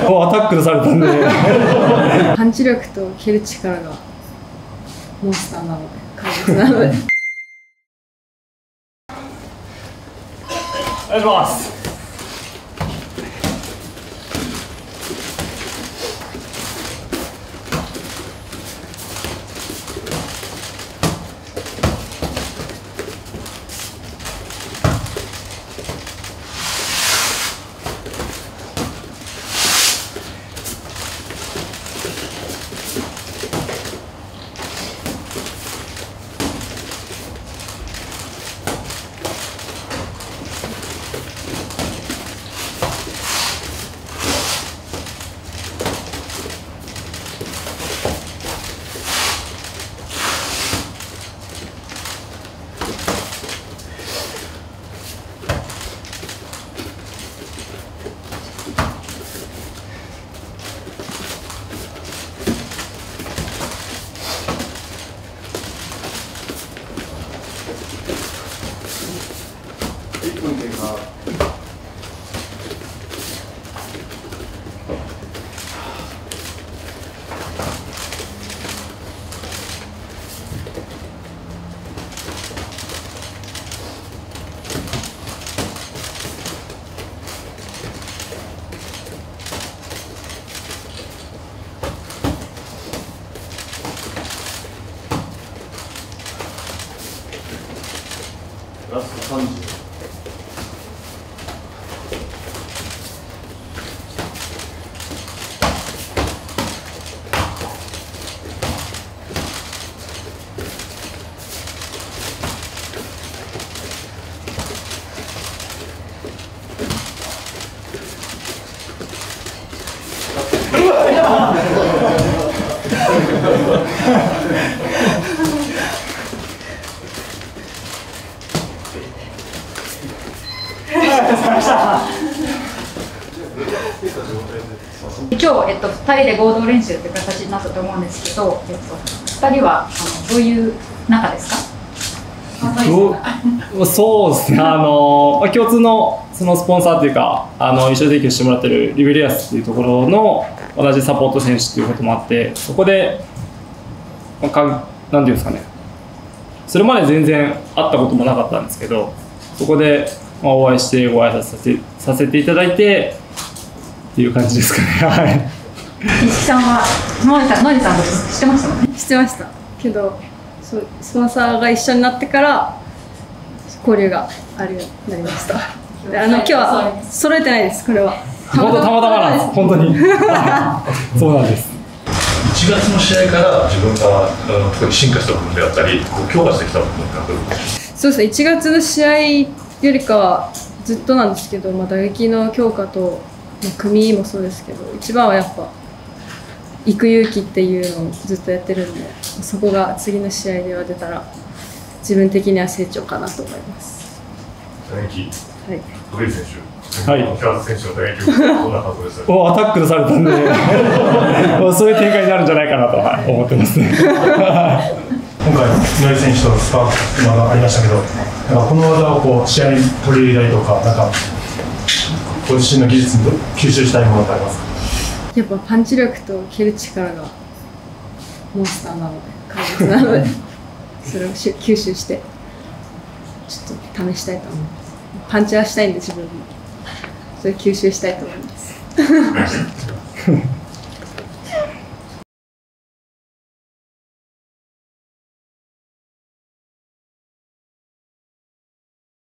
アタックルされたんでパンチ力と蹴る力がモンスターなので、怪物なのでお願いします。1分経過。ラスト30。 今日、2人で合同練習という形になったと思うんですけど、2人はどういう仲ですか？ そうですね、共通のそのスポンサーというか、一緒に提供してもらってるリベリアスっていうところの同じサポート選手ということもあって、そこで、なんていうんですかね、それまで全然会ったこともなかったんですけど、そこでお会いしてご挨拶させていただいてっていう感じですかね。はい。 石木さんはノリさんと知ってましたもんね。 知ってましたけど、スポンサーが一緒になってから交流があるようになりました。今日は揃えてないです。これは本当たまたまなんです。本当にそうなんです。 1月の試合から自分が進化した部分であったり強化してきた部分がある。 そうですね、1月の試合よりかはずっとなんですけど、打撃の強化と、組もそうですけど、一番はやっぱ行く勇気っていうのをずっとやってるんで、そこが次の試合では出たら自分的には成長かなと思います。 打撃、 はい、 ドリル選手、 はい、 平田選手の打撃どんな感想ですか？ アタックルされたんでそういう展開になるんじゃないかなと思ってますね。 今回、井上選手とスパークがありましたけど、この技を試合に取り入れたりとか、ご自身の技術に吸収したいものってありますか？ やっぱパンチ力と蹴る力がモンスターなので、怪物なのでそれを吸収してちょっと試したいと思います。パンチはしたいんで自分もそれ吸収したいと思います。